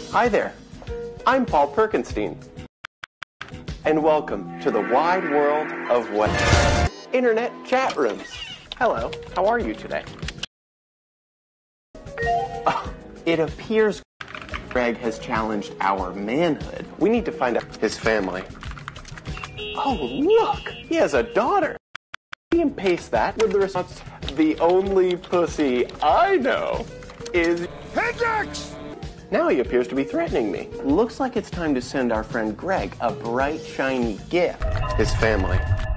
Hi there, I'm Paul Perkenstein, and welcome to the wide world of what? Internet chat rooms. Hello, how are you today? Oh, it appears Greg has challenged our manhood. We need to find out his family. Oh, look, he has a daughter. Copy and paste that with the response, the only pussy I know is Hendrix! Now he appears to be threatening me. Looks like it's time to send our friend Greg a bright, shiny gift. His family.